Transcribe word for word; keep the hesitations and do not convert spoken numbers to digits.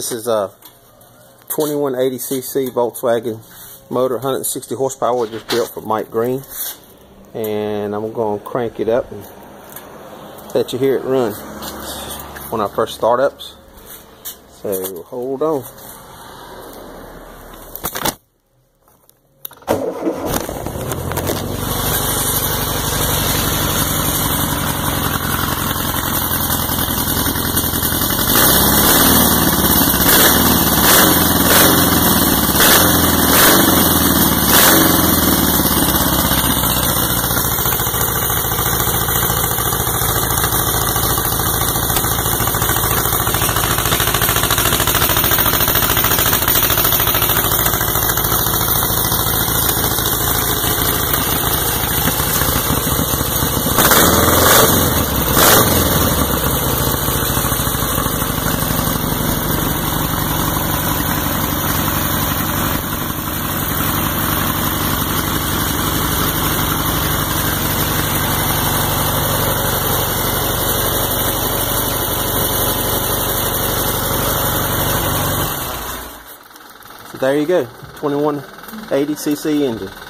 This is a twenty-one eighty c c Volkswagen motor, one hundred sixty horsepower, just built for Mike Green. And I'm going to crank it up and let you hear it run. One of our first startups. So hold on. There you go, twenty-one eighty c c engine.